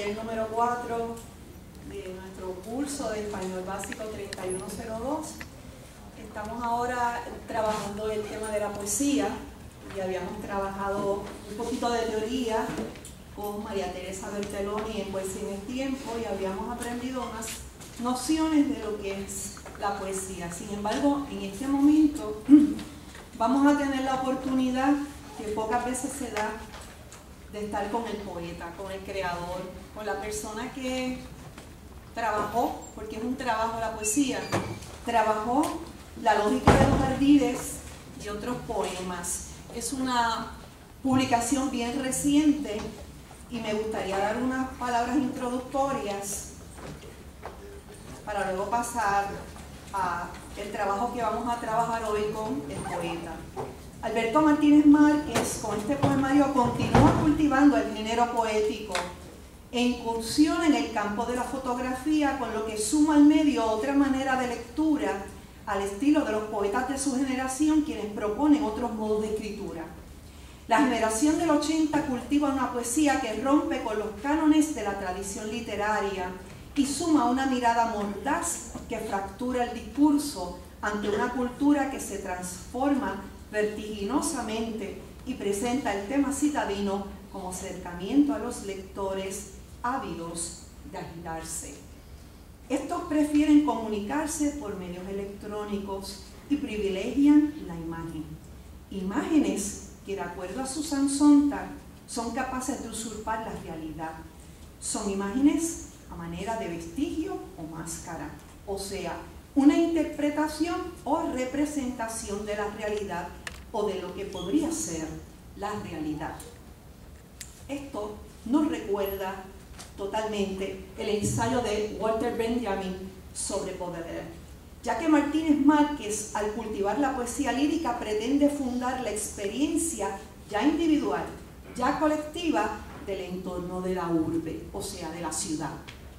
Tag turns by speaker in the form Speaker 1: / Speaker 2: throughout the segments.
Speaker 1: taller número 4 de nuestro curso de Español Básico 3102. Estamos ahora trabajando el tema de la poesía y habíamos trabajado un poquito de teoría con María Teresa Bertelloni en Poesía en el Tiempo y habíamos aprendido unas nociones de lo que es la poesía. Sin embargo, en este momento vamos a tener la oportunidad que pocas veces se da de estar con el poeta, con el creador, con la persona que trabajó, porque es un trabajo la poesía, trabajó La lógica de los ardides y otros poemas. Es una publicación bien reciente y me gustaría dar unas palabras introductorias para luego pasar al trabajo que vamos a trabajar hoy con el poeta. Alberto Martínez Márquez, con este poemario, continúa cultivando el género poético e incursiona en el campo de la fotografía, con lo que suma al medio otra manera de lectura al estilo de los poetas de su generación, quienes proponen otros modos de escritura. La generación del 80 cultiva una poesía que rompe con los cánones de la tradición literaria y suma una mirada mordaz que fractura el discurso ante una cultura que se transforma vertiginosamente y presenta el tema citadino como acercamiento a los lectores ávidos de agitarse. Estos prefieren comunicarse por medios electrónicos y privilegian la imagen. Imágenes que, de acuerdo a Susan Sontag, son capaces de usurpar la realidad. Son imágenes a manera de vestigio o máscara, o sea, una interpretación o representación de la realidad o de lo que podría ser la realidad. Esto nos recuerda totalmente el ensayo de Walter Benjamin sobre Baudelaire, ya que Martínez Márquez, al cultivar la poesía lírica, pretende fundar la experiencia ya individual, ya colectiva, del entorno de la urbe, o sea, de la ciudad.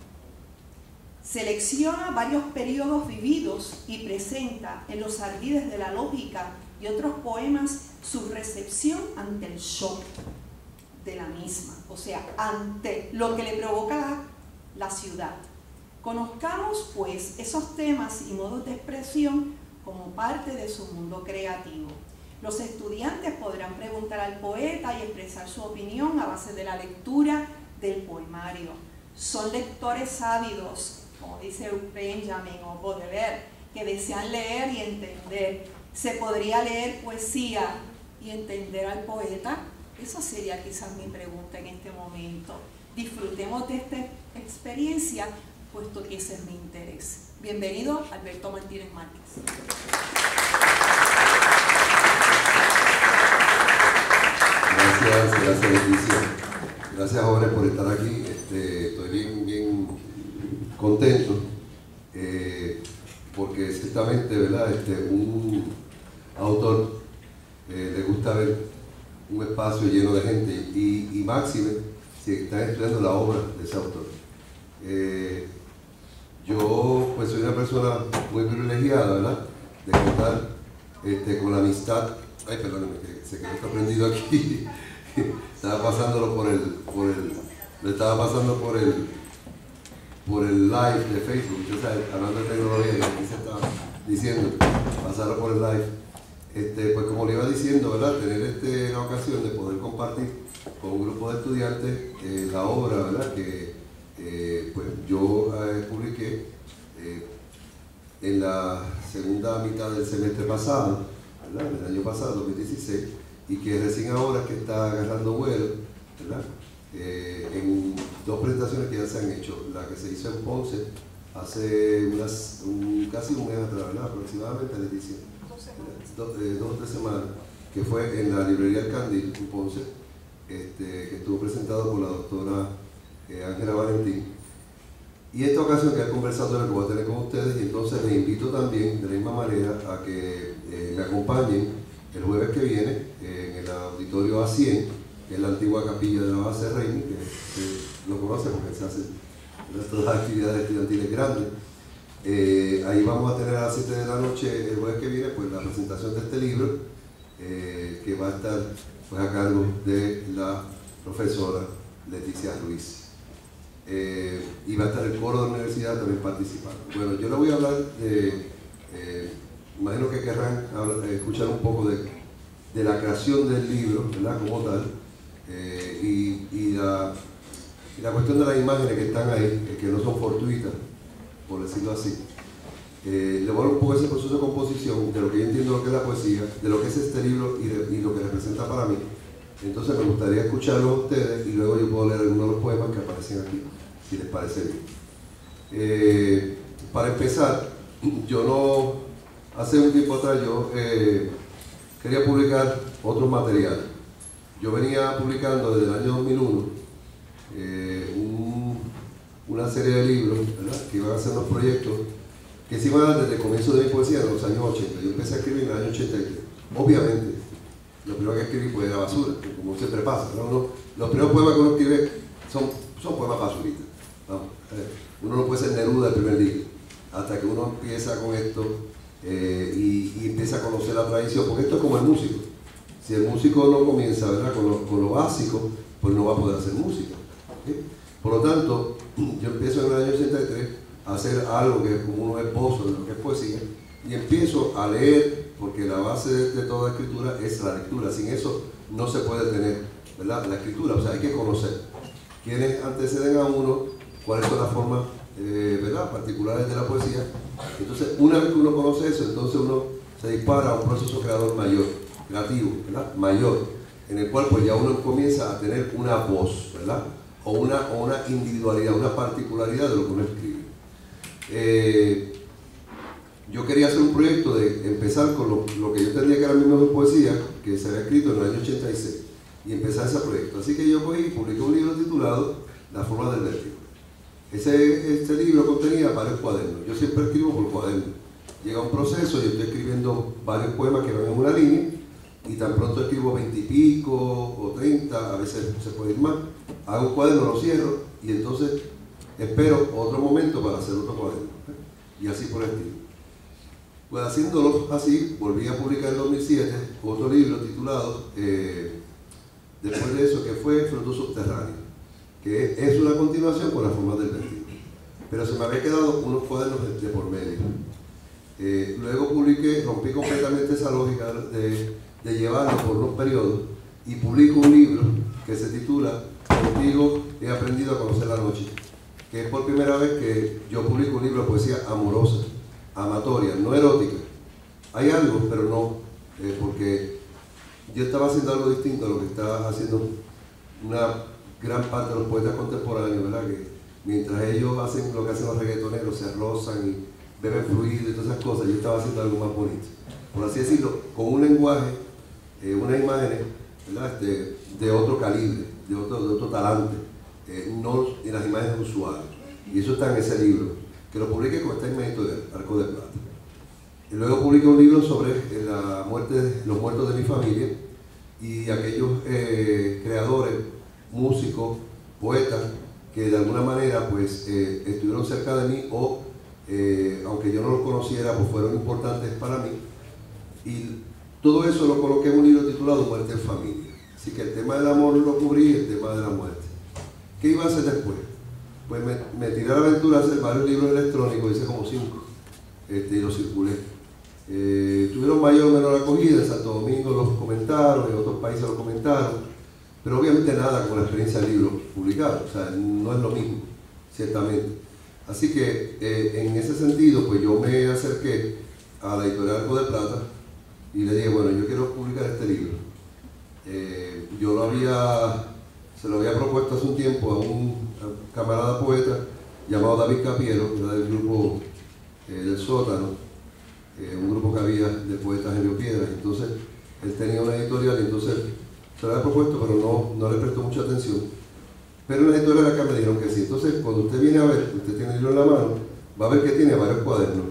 Speaker 1: Selecciona varios periodos vividos y presenta en Los ardides de la lógica y otros poemas su recepción ante el shock de la misma, o sea, ante lo que le provoca la ciudad. Conozcamos, pues, esos temas y modos de expresión como parte de su mundo creativo. Los estudiantes podrán preguntar al poeta y expresar su opinión a base de la lectura del poemario. Son lectores ávidos, como dice Benjamin o Baudelaire, que desean leer y entender. ¿Se podría leer poesía y entender al poeta? Esa sería quizás mi pregunta en este momento. Disfrutemos de esta experiencia, puesto que ese es mi interés. Bienvenido, Alberto Martínez Márquez.
Speaker 2: Gracias, Leticia. Gracias, jóvenes, por estar aquí. Estoy bien contento, porque ciertamente, ¿verdad? Un autor le gusta ver un espacio lleno de gente y máxime si están estudiando la obra de ese autor. Yo pues soy una persona muy privilegiada, ¿verdad? De contar con la amistad. Ay, perdóneme, que se quedó prendido aquí. Estaba pasándolo lo estaba pasando por el live de Facebook. Yo, hablando de tecnología, y aquí se estaba diciendo, pasarlo por el live. Pues como le iba diciendo, ¿verdad? Tener la ocasión de poder compartir con un grupo de estudiantes la obra, ¿verdad? Que pues yo publiqué en la segunda mitad del semestre pasado, ¿verdad? Del año pasado, 2016, y que recién ahora que está agarrando vuelo, ¿verdad? En dos presentaciones que ya se han hecho, la que se hizo en Ponce hace casi un mes atrás, ¿verdad? Aproximadamente, Leticia. 2 o 3 semanas, que fue en la librería El Candil, en Ponce, que estuvo presentado por la doctora Ángela Valentín. Y esta ocasión que he conversado de lo que voy a tener con ustedes, y entonces les invito también de la misma manera a que me acompañen el jueves que viene en el auditorio A100, que es la antigua capilla de la base Reini, que lo conoce porque se hacen todas las actividades estudiantiles grandes. Ahí vamos a tener a las 7 de la noche el jueves que viene pues la presentación de este libro, que va a estar pues a cargo de la profesora Leticia Ruiz. y va a estar el coro de la universidad también participando. Bueno, yo le voy a hablar de, imagino que querrán escuchar un poco de la creación del libro, ¿verdad? Como tal, y la cuestión de las imágenes que están ahí, que no son fortuitas, por decirlo así. Le voy a hablar un poco de ese proceso de composición, de lo que yo entiendo lo que es la poesía, de lo que es este libro y lo que representa para mí. Entonces me gustaría escucharlo a ustedes y luego yo puedo leer algunos de los poemas que aparecen aquí, si les parece bien. Para empezar, hace un tiempo atrás yo quería publicar otro material. Yo venía publicando desde el año 2001 una serie de libros, ¿verdad?, que iban a ser unos proyectos que se iban a dar desde el comienzo de mi poesía, en los años 80. Yo empecé a escribir en el año 83. Obviamente, lo primero que escribí fue la basura, como siempre pasa, ¿no? Los primeros poemas que uno escribe son poemas basuritas. Uno no puede ser Neruda el primer día, hasta que uno empieza con esto y empieza a conocer la tradición, porque esto es como el músico. Si el músico no comienza, ¿verdad?, con lo básico, pues no va a poder hacer música. ¿Okay? Por lo tanto, yo empiezo en el año 83 a hacer algo que es como un esbozo de lo que es poesía, y empiezo a leer, porque la base de toda escritura es la lectura. Sin eso no se puede tener, ¿verdad?, la escritura. O sea, hay que conocer quiénes anteceden a uno, cuáles son las formas ¿verdad?, particulares de la poesía. Entonces, una vez que uno conoce eso, entonces uno se dispara a un proceso creador mayor, creativo, ¿verdad?, mayor, en el cual pues ya uno comienza a tener una voz, ¿verdad?, o una individualidad, una particularidad de lo que uno escribe. Yo quería hacer un proyecto de empezar con lo que yo entendía que era mi mejor poesía, que se había escrito en el año 86, y empezar ese proyecto. Así que yo publiqué un libro titulado La forma del vértigo. Este libro contenía varios cuadernos. Yo siempre escribo por cuaderno. Llega un proceso, yo estoy escribiendo varios poemas que van en una línea, y tan pronto escribo 20 y pico o 30, a veces se puede ir más. Hago un cuaderno, lo cierro, y entonces espero otro momento para hacer otro cuaderno. Y así por el estilo. Pues haciéndolo así, volví a publicar en 2007 otro libro titulado, después de eso, que fue Fruto Subterráneo, que es una continuación con La forma del vértigo. Pero se me había quedado unos cuadernos de por medio. Luego rompí completamente esa lógica de llevarlo por unos periodos y publico un libro que se titula Contigo he aprendido a conocer la noche, que es por primera vez que yo publico un libro de poesía amorosa, amatoria, no erótica. Hay algo, pero no, porque yo estaba haciendo algo distinto a lo que está haciendo una gran parte de los poetas contemporáneos, ¿verdad? Que mientras ellos hacen lo que hacen los reggaetoneros, se rozan y beben fluido y todas esas cosas, yo estaba haciendo algo más bonito, por así decirlo, con un lenguaje, unas imágenes, ¿verdad?, de otro calibre, de otro talante, no en las imágenes usuales. Y eso está en ese libro, que lo publiqué con esta imagen de Arco de Plata. Y luego publiqué un libro sobre los muertos de mi familia y aquellos creadores, músicos, poetas, que de alguna manera pues estuvieron cerca de mí o aunque yo no los conociera, pues fueron importantes para mí. Y todo eso lo coloqué en un libro titulado Muerte en Familia. Así que el tema del amor lo cubrí y el tema de la muerte. ¿Qué iba a hacer después? Pues me tiré a la aventura a hacer varios libros electrónicos, hice como 5, y los circulé. Tuvieron mayor o menor acogida, en Santo Domingo los comentaron, en otros países los comentaron, pero obviamente nada con la experiencia del libro publicado, o sea, no es lo mismo, ciertamente. Así que en ese sentido, pues yo me acerqué a la editorial Arco de Plata y le dije, bueno, yo quiero publicar este libro. Yo se lo había propuesto hace un tiempo a un camarada poeta llamado David Capiero, que era del grupo del Sótano, un grupo que había de poetas en Río Piedras. Entonces él tenía una editorial y entonces se lo había propuesto, pero no le prestó mucha atención. Pero en la editorial acá me dijeron que sí. Entonces cuando usted viene a ver, usted tiene el libro en la mano, va a ver que tiene varios cuadernos.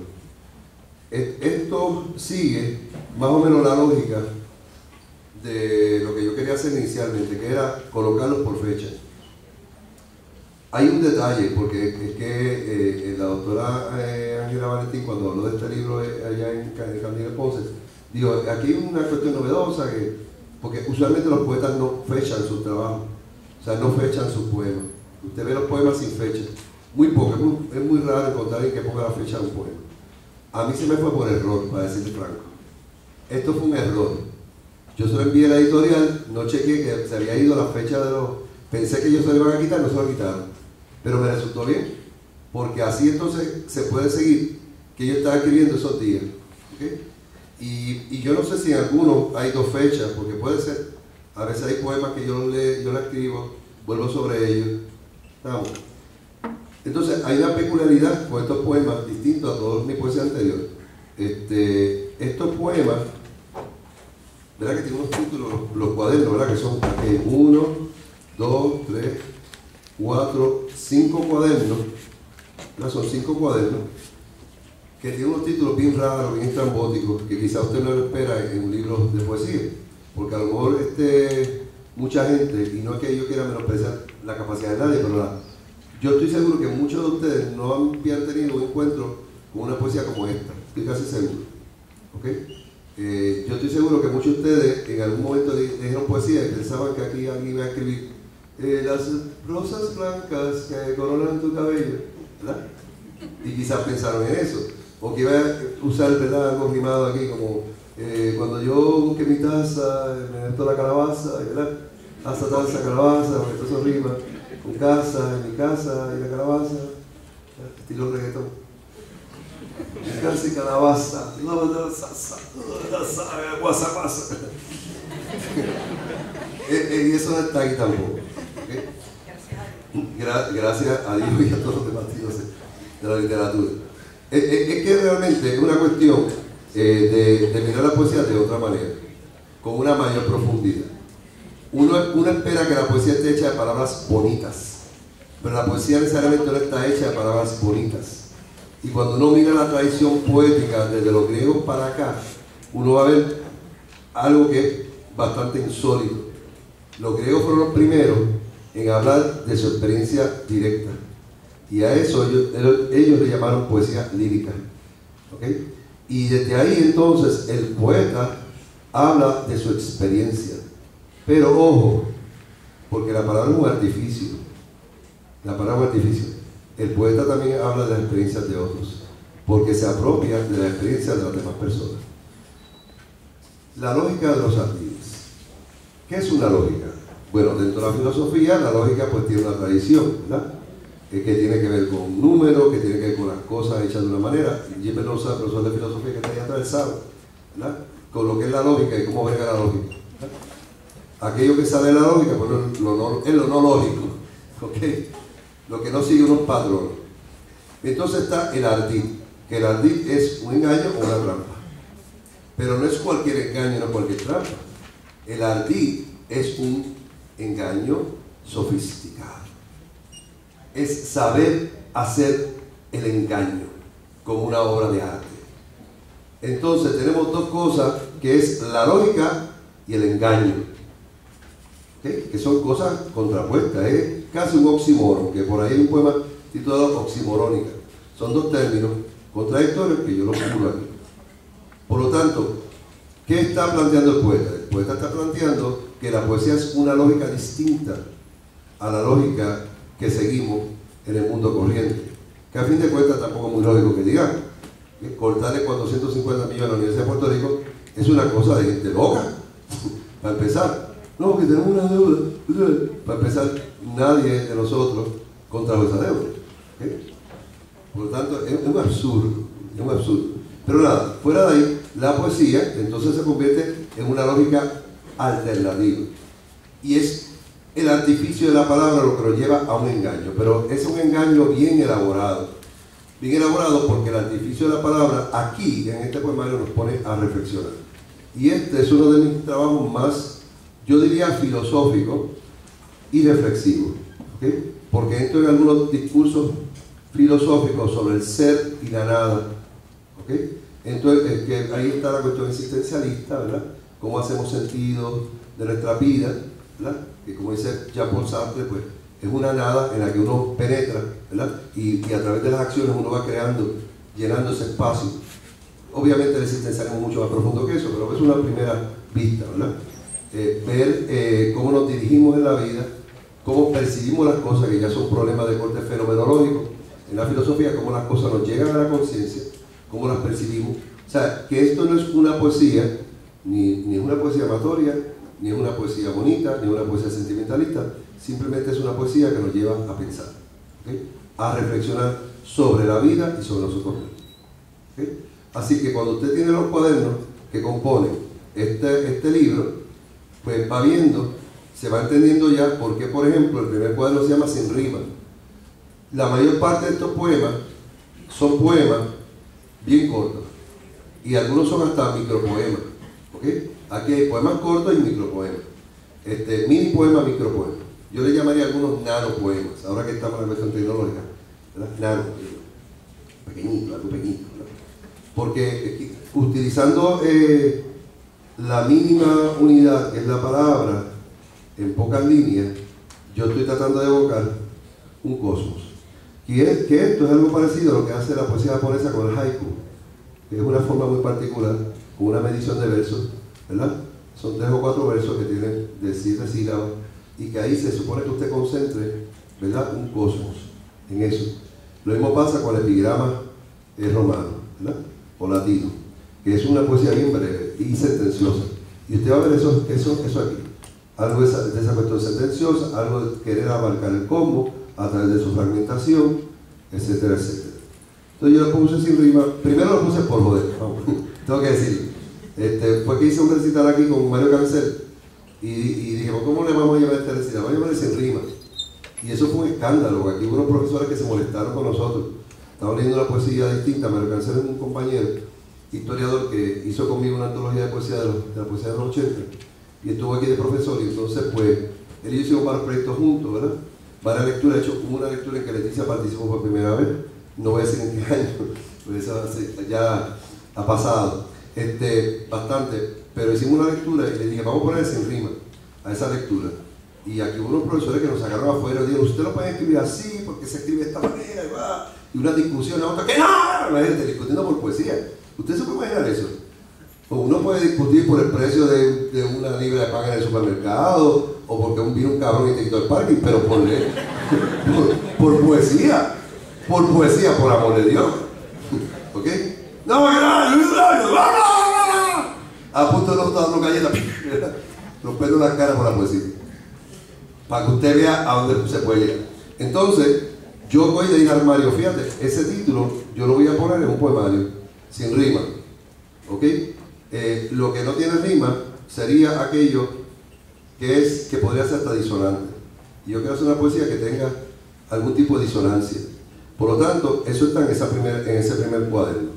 Speaker 2: Esto sigue más o menos la lógica de lo que yo quería hacer inicialmente, que era colocarlos por fecha. Hay un detalle, porque es que la doctora Ángela Valentín, cuando habló de este libro allá en Camino Ponce, dijo, aquí hay una cuestión novedosa, porque usualmente los poetas no fechan sus trabajos, o sea, no fechan sus poemas. Usted ve los poemas sin fecha. Muy poco, es muy raro encontrar en que ponga la fecha de un poema. A mí se me fue por error, para decirle franco. Esto fue un error. Yo se lo envié a la editorial, no chequeé que se había ido la fecha de los... Pensé que ellos se lo iban a quitar, no se lo quitaron. Pero me resultó bien, porque así entonces se puede seguir que yo estaba escribiendo esos días. ¿Okay? Y yo no sé si en algunos hay dos fechas, porque puede ser. A veces hay poemas que yo la escribo, vuelvo sobre ellos. ¿Estamos? Entonces hay una peculiaridad con estos poemas distintos a todos mis poesías anteriores. Estos poemas, ¿verdad que tienen unos títulos, los cuadernos, ¿verdad? Que son 1, 2, 3, 4, 5 cuadernos, ¿verdad? Son 5 cuadernos que tienen unos títulos bien raros, bien estrambóticos, que quizás usted no lo espera en un libro de poesía, porque a lo mejor mucha gente, y no es que yo quiera menospreciar la capacidad de nadie, pero yo estoy seguro que muchos de ustedes no han tenido un encuentro con una poesía como esta, estoy casi seguro. ¿Okay? Yo estoy seguro que muchos de ustedes en algún momento dijeron poesía y pensaban que aquí alguien iba a escribir las rosas blancas que coronan tu cabello, ¿verdad? Y quizás pensaron en eso, o que iba a usar, ¿verdad?, algo rimado aquí como cuando yo busqué mi taza, me meto la calabaza, ¿verdad? Hasta taza, calabaza, porque eso rima con casa, en mi casa y la calabaza, estilo reggaetón. Mi casa y calabaza, guasapasa. Y eso no está aquí tampoco. ¿Okay? Gracias a Dios y a todos los demás tíos de la literatura. Es que realmente es una cuestión de mirar la poesía de otra manera, con una mayor profundidad. Uno espera que la poesía esté hecha de palabras bonitas, pero la poesía necesariamente no está hecha de palabras bonitas. Y cuando uno mira la tradición poética desde los griegos para acá, uno va a ver algo que es bastante insólito. Los griegos fueron los primeros en hablar de su experiencia directa. Y a eso ellos le llamaron poesía lírica. ¿Okay? Y desde ahí entonces el poeta habla de su experiencia. Pero ojo, porque la palabra es un artificio. La palabra es un artificio. El poeta también habla de las experiencias de otros, porque se apropia de la experiencia de las demás personas. La lógica de los ardíes. ¿Qué es una lógica? Bueno, dentro de la filosofía, la lógica pues tiene una tradición, ¿verdad? Que tiene que ver con números, que tiene que ver con las cosas hechas de una manera. Jim Mendoza, profesor de filosofía que está ahí atrás, sabe, ¿verdad?, con lo que es la lógica y cómo verga la lógica, ¿verdad? Aquello que sale de la lógica, pues es lo no lógico, ¿ok? Lo que no sigue unos patrones. Entonces está el ardid, que el ardid es un engaño o una trampa. Pero no es cualquier engaño, no cualquier trampa. El ardid es un engaño sofisticado. Es saber hacer el engaño como una obra de arte. Entonces tenemos dos cosas, que es la lógica y el engaño, ¿okay?, que son cosas contrapuestas. Es casi un oxímoron, que por ahí hay un poema titulado Oximorónica. Son dos términos contradictorios que yo los pongo aquí. Por lo tanto, ¿qué está planteando el poeta? El poeta está planteando que la poesía es una lógica distinta a la lógica que seguimos en el mundo corriente, que a fin de cuentas tampoco es muy lógico que digamos. Cortarle 450 millones a la Universidad de Puerto Rico es una cosa de gente loca, para empezar. No, que tenemos una deuda. Para empezar, nadie de nosotros contrajo esa deuda. ¿Okay? Por lo tanto, es un absurdo, es un absurdo. Pero nada, fuera de ahí, la poesía entonces se convierte en una lógica alternativa. Y es el artificio de la palabra lo que nos lleva a un engaño, pero es un engaño bien elaborado. Bien elaborado porque el artificio de la palabra aquí, en este poemario, nos pone a reflexionar. Y este es uno de mis trabajos más, yo diría, filosófico y reflexivo, ¿okay? Porque entro en algunos discursos filosóficos sobre el ser y la nada, ¿okay? Entonces, que ahí está la cuestión existencialista, ¿verdad? Cómo hacemos sentido de nuestra vida, ¿verdad? Que como dice Jean-Paul Sartre, pues es una nada en la que uno penetra, ¿verdad? Y a través de las acciones uno va creando, llenando ese espacio. Obviamente el existencialismo es mucho más profundo que eso, pero es una primera vista, ¿verdad? Ver cómo nos dirigimos en la vida, cómo percibimos las cosas, que ya son problemas de corte fenomenológico. En la filosofía, cómo las cosas nos llegan a la conciencia, cómo las percibimos. O sea, que esto no es una poesía, ni es una poesía amatoria, ni es una poesía bonita, ni es una poesía sentimentalista, simplemente es una poesía que nos lleva a pensar, ¿okay? A reflexionar sobre la vida y sobre nosotros mismos. ¿Okay? Así que cuando usted tiene los cuadernos que componen este libro, pues va viendo, se va entendiendo ya por qué, por ejemplo, el primer cuaderno se llama Sin Rima. La mayor parte de estos poemas son poemas bien cortos y algunos son hasta micropoemas. ¿Okay? Aquí hay poemas cortos y micropoemas. Mini poemas, micropoemas. Yo le llamaría algunos nanopoemas, ahora que estamos en la cuestión tecnológica, ¿verdad? Nano, pequeñito, algo pequeñito, ¿verdad? Porque utilizando la mínima unidad, que es la palabra, en pocas líneas, yo estoy tratando de evocar un cosmos. Que esto es algo parecido a lo que hace la poesía japonesa con el haiku, que es una forma muy particular, con una medición de versos, ¿verdad? Son 3 o 4 versos que tienen de 7 sílabas y que ahí se supone que usted concentre, ¿verdad? Un cosmos en eso. Lo mismo pasa con el epigrama romano, ¿verdad? O latino, que es una poesía bien breve y sentenciosa. Y usted va a ver eso aquí. Algo de esa cuestión sentenciosa, algo de querer abarcar el combo a través de su fragmentación, etcétera, etcétera. Entonces yo lo puse sin rima. Primero lo puse por joder, vamos, tengo que decirlo. Fue que hice un recital aquí con Mario Cancel y dije, ¿cómo le vamos a llamar este recital? Vamos a llamarle sin rima. Y eso fue un escándalo, porque aquí hubo unos profesores que se molestaron con nosotros. Estaban leyendo una poesía distinta. Mario Cancel es un compañero, historiador, que hizo conmigo una antología de poesía de la poesía de los 80 y estuvo aquí de profesor, y entonces pues él y yo hicimos varios proyectos juntos, ¿verdad? Varias lecturas. De hecho, hubo una lectura en que Leticia participó por primera vez, no voy a decir en qué año, pues eso ya ha pasado bastante, pero hicimos una lectura y le dije, vamos a poner sin rima a esa lectura. Y aquí hubo unos profesores que nos sacaron afuera y dijeron, usted lo puede escribir así, porque se escribe de esta manera, y una discusión, otra, que no, gente discutiendo por poesía. ¿Usted se puede imaginar eso? Uno puede discutir por el precio de una libra de pan en el supermercado, o porque vino un cabrón y te quitó el parking, pero por por poesía, por amor de Dios. ¿Ok? No, a punto de no estar dando galletas, rompiendo la cara por la poesía, para que usted vea a dónde se puede llegar. Entonces, yo voy a ir al Mario, fíjate, ese título yo lo voy a poner en un poemario, sin rima. ¿Ok? Lo que no tiene rima sería aquello que podría ser hasta disonante. Y yo quiero hacer una poesía que tenga algún tipo de disonancia. Por lo tanto, eso está en ese primer cuaderno.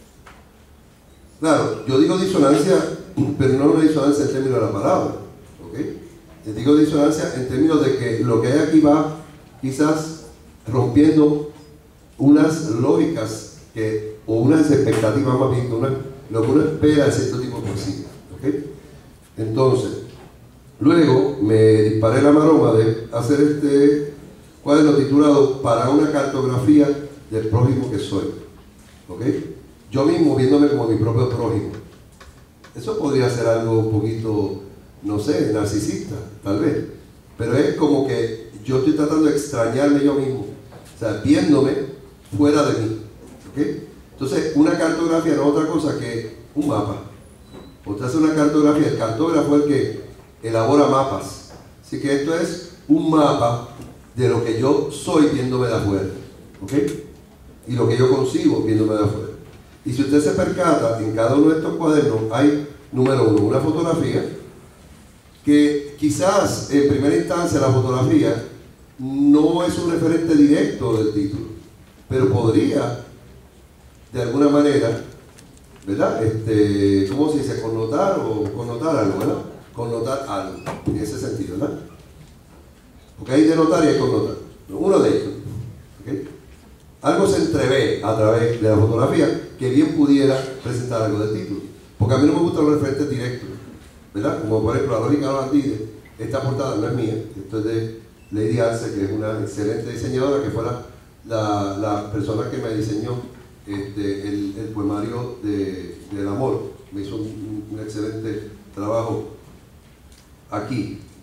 Speaker 2: Claro, yo digo disonancia, pero no una disonancia en términos de la palabra. ¿Ok? Digo disonancia en términos de que lo que hay aquí va quizás rompiendo unas lógicas o unas expectativas más bien, lo que uno espera de cierto tipo de poesía. ¿Okay? Entonces, luego me disparé la maroma de hacer este cuaderno titulado Para una cartografía del prójimo que soy. ¿Okay? Yo mismo viéndome como mi propio prójimo. Eso podría ser algo un poquito, no sé, narcisista, tal vez. Pero es como que yo estoy tratando de extrañarme yo mismo. O sea, viéndome fuera de mí. ¿Okay? Entonces, una cartografía no es otra cosa que un mapa. Usted hace una cartografía, el cartógrafo es el que elabora mapas. Así que esto es un mapa de lo que yo soy viéndome de afuera. ¿Ok? Y lo que yo consigo viéndome de afuera. Y si usted se percata, en cada uno de estos cuadernos hay, número 1, una fotografía, que quizás en primera instancia la fotografía no es un referente directo del título, pero podría, de alguna manera, ¿verdad? ¿Cómo se dice? Connotar algo, ¿verdad? Connotar algo, en ese sentido, ¿verdad? Porque hay denotar y hay connotar. Uno de ellos. ¿Okay? Algo se entrevé a través de la fotografía que bien pudiera presentar algo del título. Porque a mí no me gustan los referentes directos, ¿verdad? Como por ejemplo la lógica de los antides. Esta portada no es mía, esto es de Lady Arce, que es una excelente diseñadora, que fue la persona que me diseñó el poemario del amor. Me hizo un excelente trabajo aquí.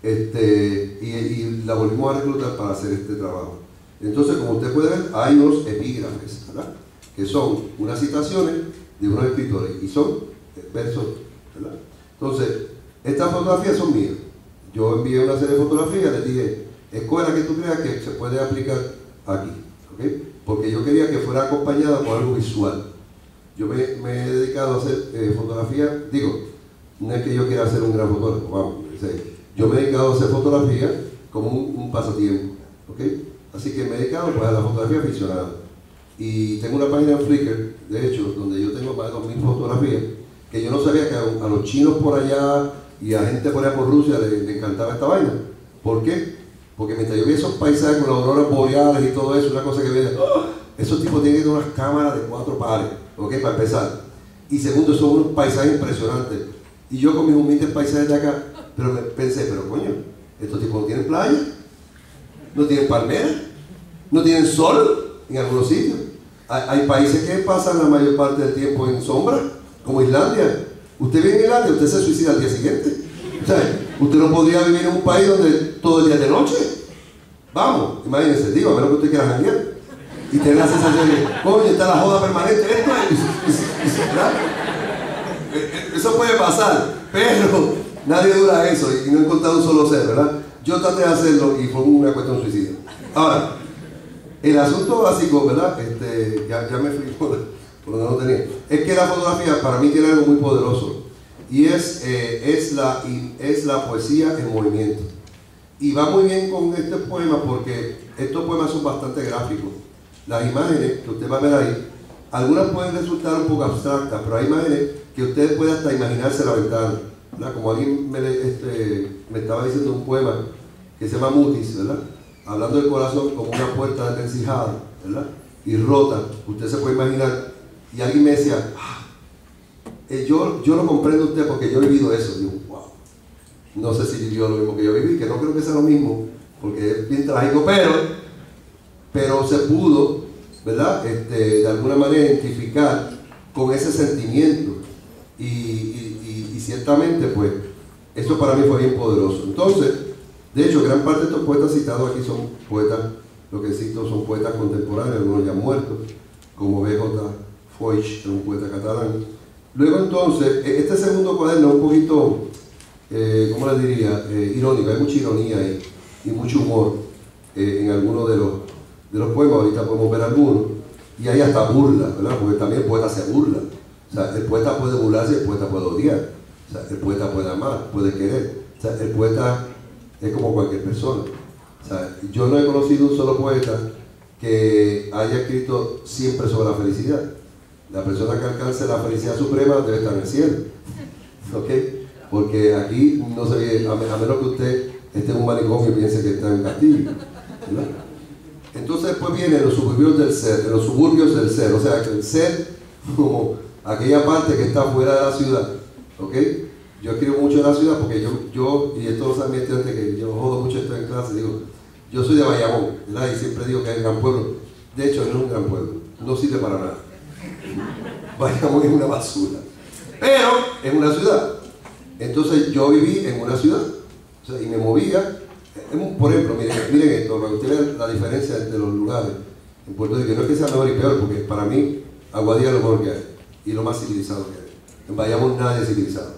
Speaker 2: y la volvimos a reclutar para hacer este trabajo. Entonces, como usted puede ver, hay unos epígrafes, ¿verdad?, que son unas citaciones de unos escritores y son versos, ¿verdad? Entonces, estas fotografías son mías. Yo envié una serie de fotografías, les dije, escoge la que tú creas que se puede aplicar aquí, ¿ok? Porque yo quería que fuera acompañada por algo visual. Yo me he dedicado a hacer fotografía, digo, no es que yo quiera ser un gran fotógrafo, vamos, yo me he dedicado a hacer fotografía como un pasatiempo, ¿ok? Así que me he dedicado pues, a la fotografía aficionada. Y tengo una página en Flickr, de hecho, donde yo tengo más de 2000 fotografías, que yo no sabía que a los chinos por allá y a gente por allá por Rusia le encantaba esta vaina. ¿Por qué? Porque mientras yo vi esos paisajes con las auroras boreales y todo eso, una cosa que veía, ¡oh! Esos tipos tienen que tener unas cámaras de 4 pares, ¿ok? Para empezar. Y segundo, son unos paisajes impresionantes. Y yo con mis humildes paisajes de acá, pero pensé, pero coño, estos tipos no tienen playa, no tienen palmeras, no tienen sol en algunos sitios. Hay países que pasan la mayor parte del tiempo en sombra, como Islandia. Usted vive en Islandia, usted se suicida al día siguiente. O sea, usted no podría vivir en un país donde todo el día es de noche. Vamos, imagínense, digo, a menos que usted quiera janguear y tener la sensación de, coño, está la joda permanente, ¿verdad? Eso puede pasar, pero nadie dura eso y no he encontrado un solo ser, ¿verdad? Yo traté de hacerlo y fue una cuestión suicida. Ahora, el asunto básico, ¿verdad? Ya me fui por donde no tenía. Es que la fotografía para mí tiene algo muy poderoso y es la poesía en movimiento. Y va muy bien con este poema porque estos poemas son bastante gráficos. Las imágenes que usted va a ver ahí, algunas pueden resultar un poco abstractas, pero hay imágenes que usted puede hasta imaginarse la ventana, ¿verdad? Como alguien me estaba diciendo un poema que se llama Mutis, ¿verdad? Hablando del corazón como una puerta desvencijada, ¿verdad? Y rota, usted se puede imaginar. Y alguien me decía, yo lo comprendo a usted porque yo he vivido eso. Digo, wow, no sé si vivió lo mismo que yo viví, que no creo que sea lo mismo, porque es bien trágico, pero se pudo, ¿verdad? De alguna manera identificar con ese sentimiento. Y ciertamente, pues, eso para mí fue bien poderoso. Entonces, de hecho, gran parte de estos poetas citados aquí son poetas, lo que cito son poetas contemporáneos, algunos ya muertos, como B.J. Foix, un poeta catalán. Luego entonces, este segundo cuaderno es un poquito, ¿cómo les diría? Irónico, hay mucha ironía ahí y mucho humor en algunos de los poemas, ahorita podemos ver algunos, y hay hasta burla, ¿verdad? Porque también el poeta se burla. O sea, el poeta puede burlarse, el poeta puede odiar, o sea, el poeta puede amar, puede querer. O sea, el poeta es como cualquier persona. O sea, yo no he conocido un solo poeta que haya escrito siempre sobre la felicidad. La persona que alcance la felicidad suprema debe estar en el cielo, ¿ok? Porque aquí no se ve, a menos que usted esté en un manicomio y piense que está en un castillo, ¿verdad? Entonces después vienen los suburbios del ser, o sea, que el ser como aquella parte que está fuera de la ciudad, ¿ok? Yo escribo mucho en la ciudad porque yo y esto lo saben mis estudiantes que yo jodo mucho esto en clase, digo, yo soy de Bayamón, ¿verdad? Y siempre digo que es un gran pueblo. De hecho, no es un gran pueblo, no sirve para nada. Bayamón es una basura, pero es una ciudad. Entonces yo viví en una ciudad, o sea, y me movía. Por ejemplo, miren esto, para que ustedes vean la diferencia entre los lugares en Puerto Rico. No es que sea mejor y peor, porque para mí Aguadilla es lo mejor que hay y lo más civilizado que hay. En Bayamón nadie es civilizado.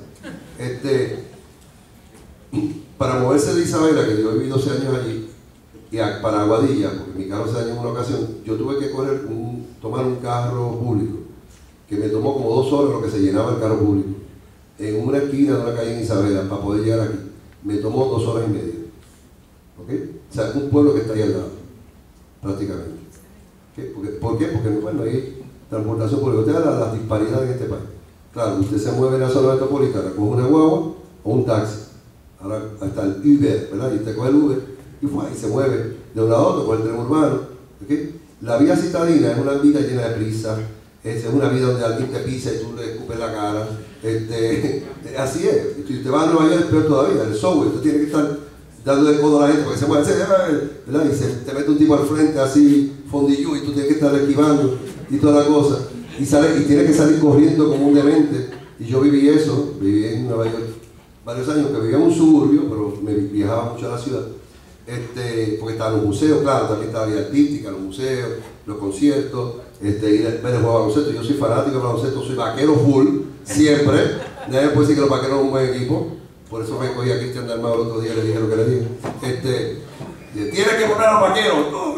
Speaker 2: Para moverse de Isabela, que yo viví 12 años allí, y para Aguadilla, porque mi carro se dañó en una ocasión, yo tuve que tomar un carro público, que me tomó como 2 horas lo que se llenaba el carro público, en una esquina de una calle en Isabela, para poder llegar aquí. Me tomó 2 horas y media. ¿Okay? O sea, un pueblo que está ahí al lado, prácticamente. ¿Okay? ¿Por qué? Porque bueno, hay transportación pública. Usted ve las disparidades en este país. Claro, usted se mueve en la zona metropolitana, coge una guagua o un taxi. Ahora está el Uber, ¿verdad? Y usted coge el Uber y se mueve de un lado a otro, con el tren urbano. ¿Okay? La vida citadina es una vida llena de prisa, es una vida donde alguien te pisa y tú le escupes la cara. Así es. Si usted va a Nueva York es peor todavía, el subway, usted tiene que estar dando de codo a la gente porque se mueve, ¿verdad? Y te mete un tipo al frente así, fondillo, y tú tienes que estar esquivando y toda la cosa. Y tienes que salir corriendo como un demente. Y yo viví eso, viví en Nueva York varios años que vivía en un suburbio, pero me viajaba mucho a la ciudad, porque estaban los museos, claro, también estaba la vida artística, los museos, los conciertos, ir a ver el juego de baloncesto. Yo soy fanático de baloncesto, soy vaquero full, siempre. Nadie puede decir que los vaqueros son un buen equipo. Por eso me cogí a Cristian Dalmau el otro día y le dije lo que le dije. Tienes que poner a los vaqueros.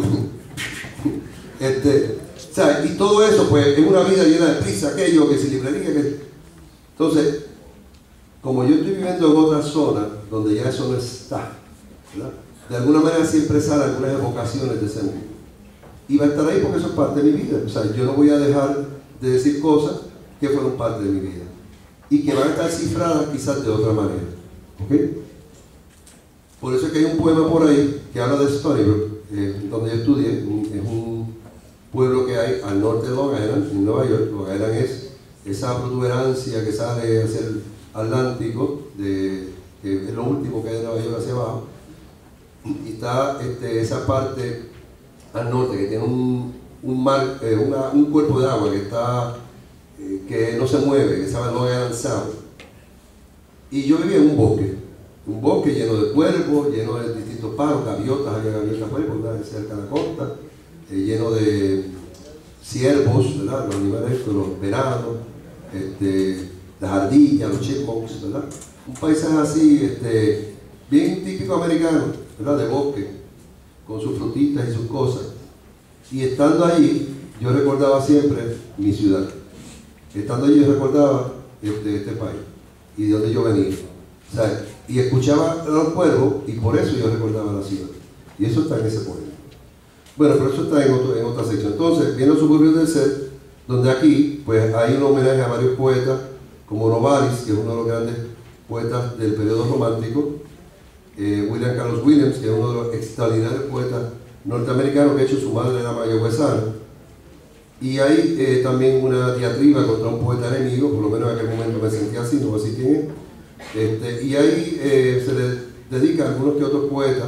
Speaker 2: O sea, y todo eso, pues, es una vida llena de prisa, aquello, que si librería, que... Entonces, como yo estoy viviendo en otra zona, donde ya eso no está, ¿verdad? De alguna manera siempre salen algunas evocaciones de ese mundo. Y va a estar ahí porque eso es parte de mi vida. O sea, yo no voy a dejar de decir cosas que fueron parte de mi vida. Y que van a estar cifradas quizás de otra manera. ¿Ok? Por eso es que hay un poema por ahí que habla de Stony Brook, donde yo estudié. Es un pueblo que hay al norte de Long Island, en Nueva York. Long Island es esa protuberancia que sale hacia el Atlántico, que es lo último que hay de Nueva York hacia abajo. Y está esa parte al norte que tiene un mar, un cuerpo de agua que no se mueve, que se llama Long Island Sound. Y yo vivía en un bosque lleno de cuervos, lleno de distintos pájaros, gaviotas, había gaviotas cuervos, cerca de la costa, lleno de ciervos, ¿verdad? Los animales estos, los venados, las ardillas, los chipmunks, ¿verdad? Un paisaje así, bien típico americano, ¿verdad? De bosque, con sus frutitas y sus cosas. Y estando allí, yo recordaba siempre mi ciudad. Estando allí yo recordaba este país y de donde yo venía. O sea, y escuchaba a los cuervos y por eso yo recordaba la ciudad. Y eso está en ese poema. Bueno, pero eso está en otra sección. Entonces, viene los suburbios del ser, donde aquí pues hay un homenaje a varios poetas, como Novalis, que es uno de los grandes poetas del periodo romántico, William Carlos Williams, que es uno de los extraordinarios poetas norteamericanos, que de hecho su madre era mayagüezana. Y hay también una diatriba contra un poeta enemigo, por lo menos en aquel momento me sentía así, no sé quién es. Y ahí se le dedica a algunos que otros poetas.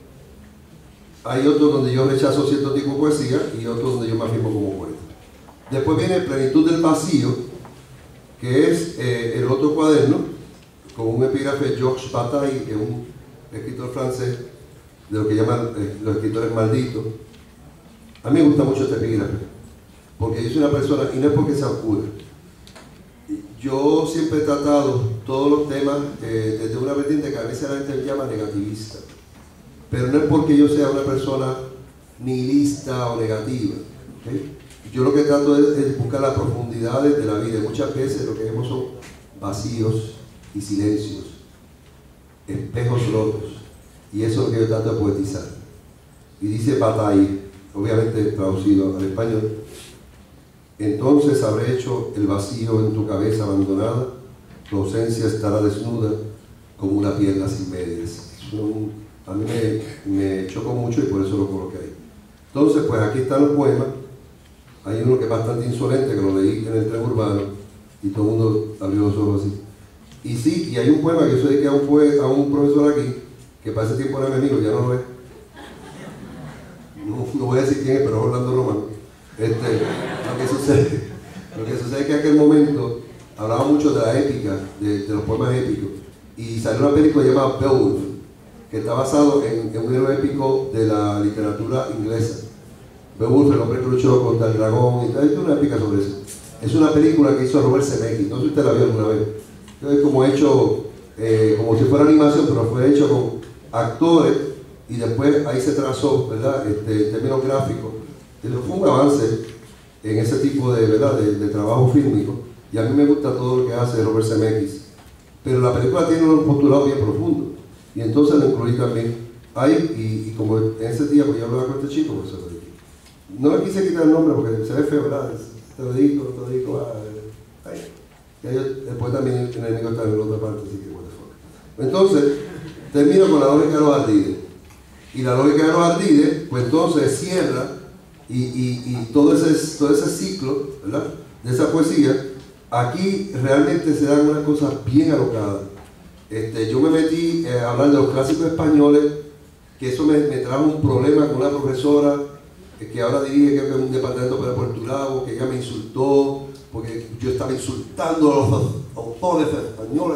Speaker 2: Hay otros donde yo rechazo cierto tipo de poesía y otros donde yo me afirmo como poeta. Después viene Plenitud del Vacío, que es el otro cuaderno, con un epígrafe de Georges Bataille, que es un escritor francés, de lo que llaman los escritores malditos. A mí me gusta mucho este epígrafe, porque yo soy una persona, y no es porque sea oscura, yo siempre he tratado todos los temas desde una vertiente que a veces la gente llama negativista, pero no es porque yo sea una persona nihilista o negativa, ¿okay? Yo lo que trato es buscar las profundidades de la vida. Muchas veces lo que vemos son vacíos y silencios, espejos rotos, y eso es lo que yo trato de poetizar. Y dice Bataille, obviamente traducido al español: entonces habré hecho el vacío en tu cabeza abandonada, tu ausencia estará desnuda como una pierna sin medias. A mí me chocó mucho y por eso lo coloqué ahí. Entonces, pues aquí están los poemas. Hay uno que es bastante insolente, que lo leí en el tren urbano y todo el mundo abrió los ojos así. Y sí, y hay un poema que yo dediqué a un profesor aquí, que para ese tiempo era mi amigo, ya no lo es. No voy a decir quién es, pero es Orlando Román. Lo que sucede es que en aquel momento hablaba mucho de la épica, de los poemas épicos, y salió una película llamada Beowulf, que está basado en un héroe épico de la literatura inglesa. Beowulf, el hombre que luchó contra el dragón, y hay una épica sobre eso. Es una película que hizo Robert Zemeckis, no sé si usted la vio alguna vez. Es como hecho, como si fuera animación, pero fue hecho con actores, y después ahí se trazó, ¿verdad? En términos gráficos. Fue un avance en ese tipo de, ¿verdad? de trabajo fílmico, y a mí me gusta todo lo que hace Robert Zemeckis. Pero la película tiene un postulado bien profundo, y entonces lo incluí también ahí, y como en ese día pues yo hablaba con este chico, pues se lo dije. No le quise quitar el nombre porque se ve feo, ¿verdad? Te lo digo, ahí. Después también el enemigo está en la otra parte, así que what the fuck. Entonces, termino con la lógica de los ardides. Y la lógica de los ardides, pues entonces cierra y todo ese ciclo, ¿verdad? De esa poesía. Aquí realmente se dan unas cosas bien alocadas. Yo me metí a hablar de los clásicos españoles, que eso me trajo un problema con una profesora que ahora dirige creo que un departamento para Puerto Lago, que ella me insultó porque yo estaba insultando a los autores españoles.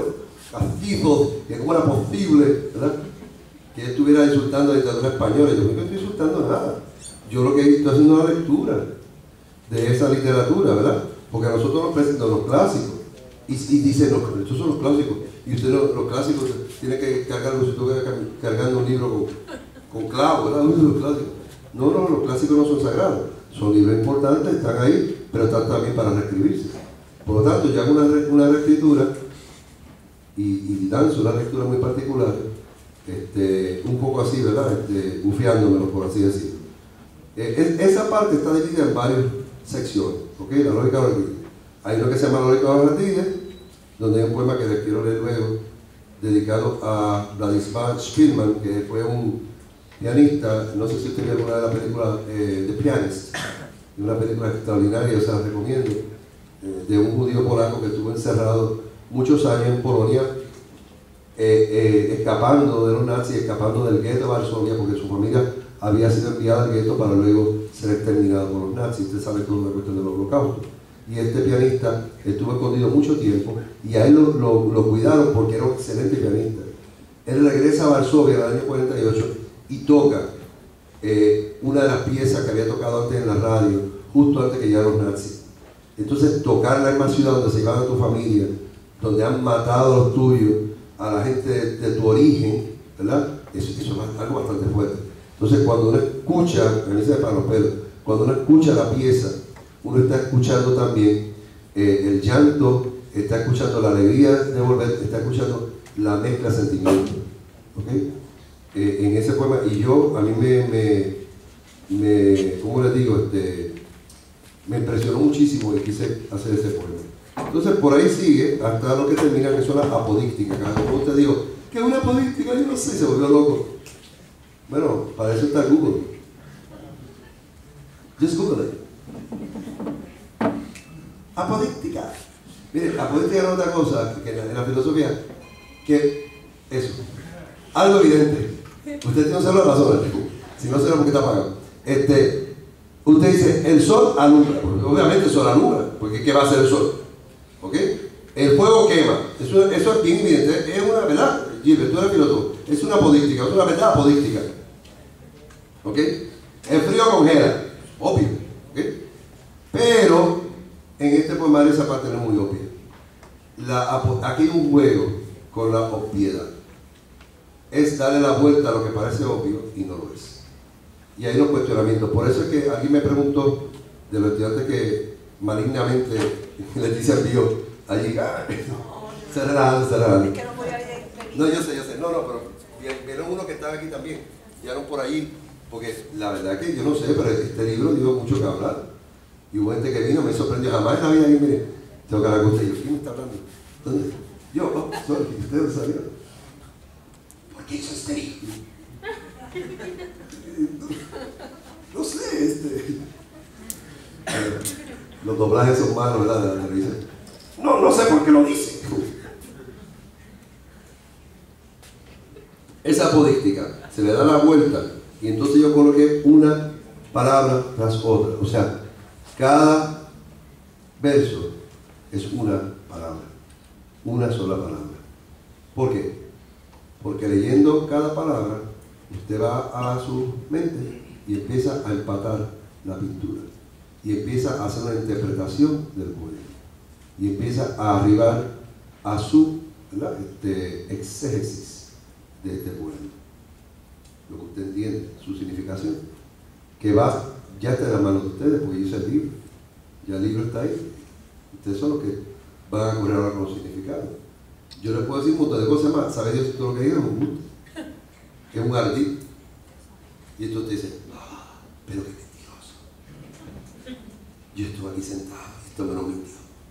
Speaker 2: castizo, que cómo era posible, ¿verdad?, que él estuviera insultando a la dictadura española. Yo no estoy insultando nada. Yo lo que estoy haciendo es una lectura de esa literatura, ¿verdad? Porque a nosotros nos presentan los clásicos. Y dicen, no, estos son los clásicos. Y usted los clásicos tiene que cargarlo, si estuviera cargando un libro con clavos, ¿verdad? Los clásicos. No, los clásicos no son sagrados. Son libros importantes, están ahí, pero están también para reescribirse. Por lo tanto, yo hago una reescritura y danzo una lectura muy particular, un poco así, ¿verdad? Bufiándomelo, por así decirlo. Esa parte está dividida en varias secciones, ¿ok? La lógica de Artides. Hay uno que se llama La lógica de Artides, donde hay un poema que les quiero leer luego, dedicado a Władysław Szpilman, que fue un pianista. No sé si usted vio alguna de las películas The Pianist, una película extraordinaria, se la recomiendo, de un judío polaco que estuvo encerrado muchos años en Polonia, escapando de los nazis, escapando del gueto de Varsovia, porque su familia había sido enviada al gueto para luego ser exterminado por los nazis. Usted sabe todo la cuestión del holocausto. Y este pianista estuvo escondido mucho tiempo y a él lo cuidaron porque era un excelente pianista. Él regresa a Varsovia en el año 48 y toca una de las piezas que había tocado antes en la radio, justo antes que llegaran los nazis. Entonces, tocar la misma ciudad donde se llevaban a tu familia, donde han matado a los tuyos, a la gente de tu origen, ¿verdad? Eso es algo bastante fuerte. Entonces, cuando uno escucha, a mí se me paran los pelos, cuando uno escucha la pieza, uno está escuchando también el llanto, está escuchando la alegría de volver, está escuchando la mezcla de sentimientos, ¿ok? En ese poema, y a mí ¿cómo les digo? Me impresionó muchísimo y quise hacer ese poema. Entonces, por ahí sigue hasta lo que termina, que son las apodícticas. Como usted dijo, ¿qué es una apodíctica? Yo no sé, se volvió loco. Bueno, para eso está Google. Just Google it. Apodíctica. Mire, apodíctica no es otra cosa que en la filosofía, que eso, algo evidente. Usted tiene un celular a la zona, si no sé por qué está apagado. Usted dice, el sol alumbra, porque obviamente el sol alumbra, porque ¿qué va a hacer el sol? ¿Ok? El fuego quema, eso es bien evidente, es una verdad, Gilbert, tú eres filósofo, es una apodíctica, es una verdad apodíctica. ¿Ok? El frío congela, obvio, ¿ok? Pero en este poemario esa parte no es muy obvia. Aquí hay un juego con la obviedad. Es darle la vuelta a lo que parece obvio y no lo es. Y hay los cuestionamientos. Por eso es que alguien me preguntó de los estudiantes que malignamente Leticia envió allí. Se relajan.
Speaker 1: Es que no voy a ir.
Speaker 2: No, yo sé. No, pero vieron uno que estaba aquí también. Llegaron por ahí. Porque la verdad que yo no sé, pero este libro dio mucho que hablar. Y hubo gente que vino, me sorprendió. Jamás en la vida alguien me tengo que hablar con usted. Yo, ¿quién me está hablando? ¿Dónde? Yo, sorry, usted no sabía. ¿Por qué hizo este libro? No sé, los doblajes son malos, ¿verdad? De la televisión. No sé por qué lo dice. Esa apodíctica se le da la vuelta y entonces yo coloqué una palabra tras otra. O sea, cada verso es una palabra, una sola palabra. ¿Por qué? Porque leyendo cada palabra, usted va a su mente y empieza a empatar la pintura y empieza a hacer una interpretación del poema y empieza a arribar a su exégesis de este poema, lo que usted entiende, su significación, que ya está en las manos de ustedes, porque yo hice el libro, ya el libro está ahí, ustedes son los que van a correr ahora con los significados. Yo les puedo decir un montón de cosas más, ¿sabe Dios todo lo que digan? Que es un ardid. Y entonces te dice, pero qué mentiroso. Yo estuve aquí sentado, esto me lo mintió.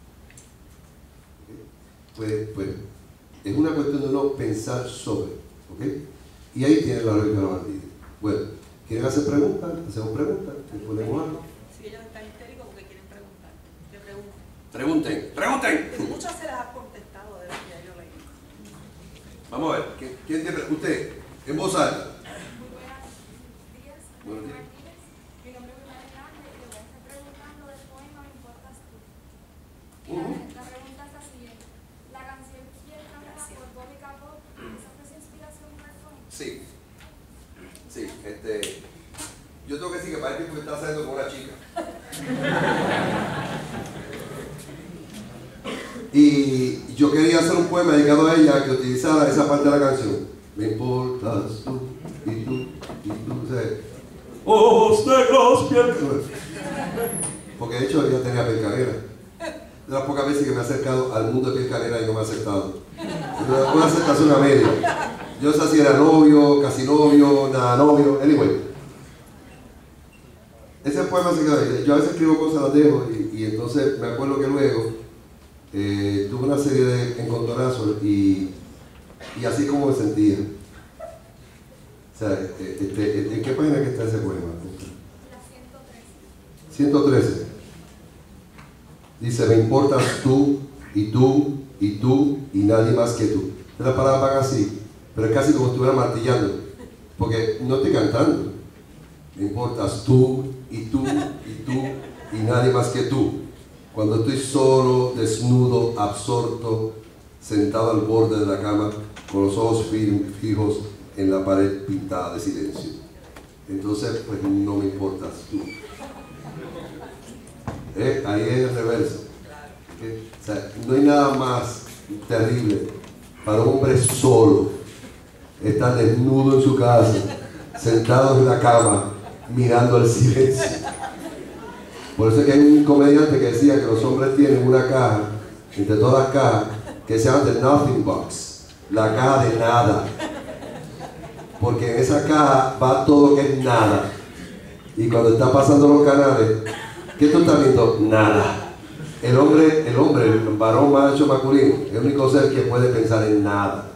Speaker 2: ¿Okay? Pues es una cuestión de no pensar sobre, ¿ok? Y ahí tiene la lógica de los ardides. Bueno, ¿quieren hacer preguntas? Hacemos preguntas, ¿les ponemos algo?
Speaker 1: Si ellos están histéricos porque quieren preguntar, que
Speaker 2: pregunten. ¡Pregunten!
Speaker 1: Muchas se las ha contestado de lo que yo leí.
Speaker 2: Vamos a ver, ¿quién tiene? Usted, en voz alta. Buenos días.
Speaker 3: Mi nombre es María Grande y le voy a estar preguntando del poema Me importas tú. La pregunta es la siguiente. La canción quiere cantar por
Speaker 2: está saliendo con una chica. Y yo quería hacer un poema dedicado a ella que utilizara esa parte de la canción. Me importas tú, y tú, y tú, o sea, ojos negros, piel. Porque de hecho ella tenía piel canela. De las pocas veces que me he acercado al mundo de piel canela y no me ha aceptado. Una aceptación a medio. Yo no sé si era novio, casi novio, nada novio, anyway. Ese poema se quedó ahí. Yo a veces escribo cosas, las dejo y entonces me acuerdo que luego tuve una serie de encontronazos y así como me sentía. O sea, ¿en qué página que está ese poema?
Speaker 3: La 113.
Speaker 2: 113. Dice, me importas tú, y tú, y tú, y nadie más que tú. Las palabras van así, pero es casi como si estuviera martillando, porque no estoy cantando. Me importas tú, y tú, y tú, y nadie más que tú. Cuando estoy solo, desnudo, absorto, sentado al borde de la cama, con los ojos fijos en la pared pintada de silencio. Entonces, pues no me importas tú. Ahí es el reverso. O sea, no hay nada más terrible para un hombre solo estar desnudo en su casa, sentado en la cama, mirando al silencio. Por eso es que hay un comediante que decía que los hombres tienen una caja, entre todas las cajas, que se llama The Nothing Box, la caja de nada. Porque en esa caja va todo lo que es nada. Y cuando está pasando los canales, ¿qué tú estás viendo? Nada. El hombre, el varón macho masculino, es el único ser que puede pensar en nada.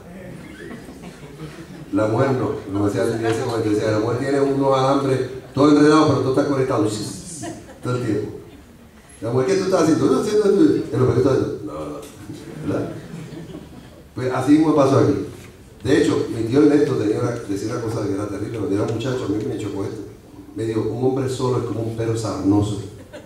Speaker 2: La mujer no, como decía ese comentario, la mujer tiene unos alambres todo enredado, pero todo está conectado todo el tiempo. La mujer, ¿qué tú estás haciendo? No, haciendo el hombre, ¿qué estás haciendo? No, ¿verdad? Pues así mismo pasó aquí. De hecho, mi tío Ernesto decía una cosa que era terrible, cuando era muchacho, a mí me chocó esto. Me dijo, un hombre solo es como un perro sarnoso.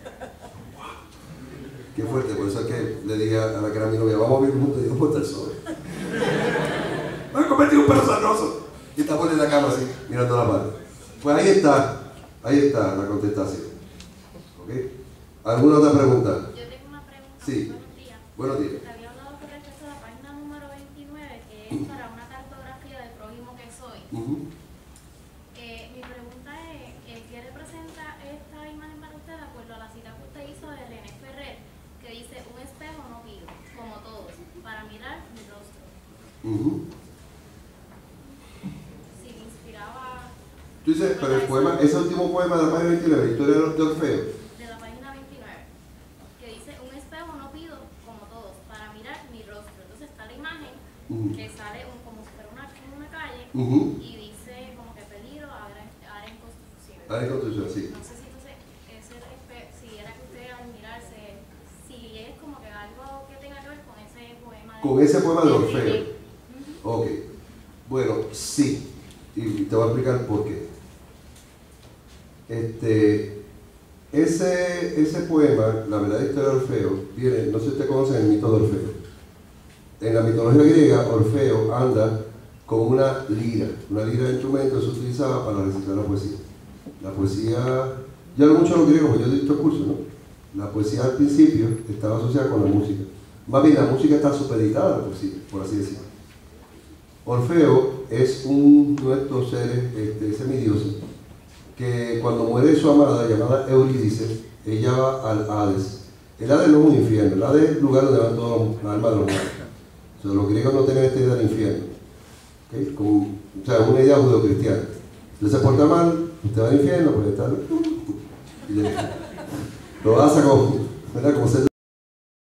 Speaker 2: Qué fuerte, por eso es que le dije a la que era mi novia, vamos a vivir juntos, y digo, ponte el sol. Me he convertido en un perro sarnoso. Y está por en la cama así, mirando la pared. Pues ahí está la contestación. ¿Ok? ¿Alguna otra pregunta?
Speaker 3: Yo tengo una pregunta.
Speaker 2: Sí.
Speaker 3: Buenos días.
Speaker 2: Buenos días.
Speaker 3: Te había hablado con respecto a la página número 29, que es para una cartografía del prójimo que soy. Mi pregunta es, ¿qué representa esta imagen para usted de acuerdo a la cita que usted hizo de René Ferrer, que dice, un espejo no pido, como todos, para mirar mi rostro? Si me inspiraba...
Speaker 2: Tú dices, pero el poema, ese último poema de la página 29, Historia de Orfeo.
Speaker 3: De la página 29, que dice, un espejo no pido, como todos, para mirar mi rostro. Entonces está la imagen que sale como si fuera en una calle y dice como que peligro, área en construcción.
Speaker 2: Área en construcción, sí.
Speaker 3: No sé si entonces si era que usted al mirarse, si es como que algo que tenga que ver con ese poema.
Speaker 2: Con ese poema de Orfeo.
Speaker 3: René.
Speaker 2: Ok. Bueno, sí. Y te voy a explicar por qué. Ese poema, la verdadera historia de Orfeo, viene, no sé si usted conoce el mito de Orfeo. En la mitología griega, Orfeo anda con una lira de instrumento que se utilizaba para recitar la poesía. La poesía, ya lo mucho los griegos, porque yo he visto cursos, ¿no? La poesía al principio estaba asociada con la música. Más bien, la música está supeditada a la poesía, por así decirlo. Orfeo es uno de estos seres semidiosos que cuando muere su amada, llamada Eurídice, ella va al Hades. El Hades no es un infierno, el Hades es el lugar donde van todas las almas de los muertos. O sea, los griegos no tienen esta idea del infierno. ¿Okay? O sea, es una idea judeocristiana. Usted se porta mal, usted va al infierno, pues está... Y lo hace como ser